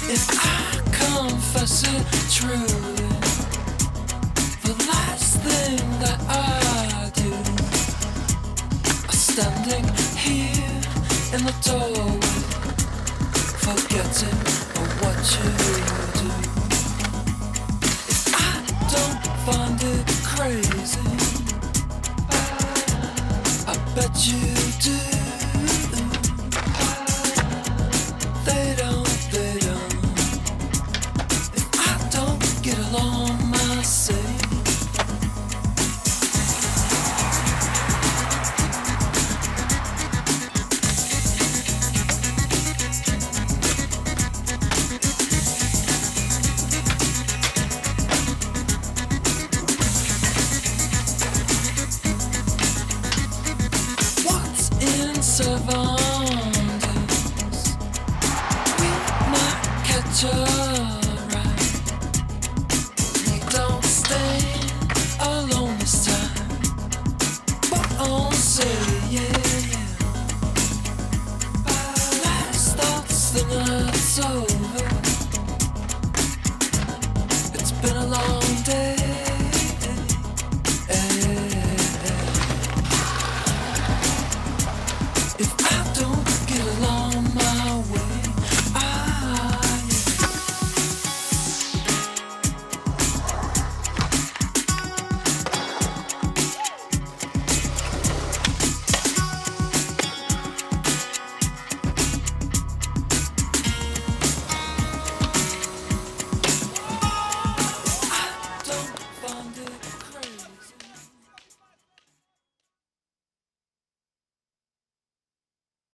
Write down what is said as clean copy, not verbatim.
If I confess it truly, the last thing that I do is standing here in the doorway, forgetting what you do. If I don't find it crazy, I bet you do. They don't. If I don't get along myself. Last thoughts, the night's over.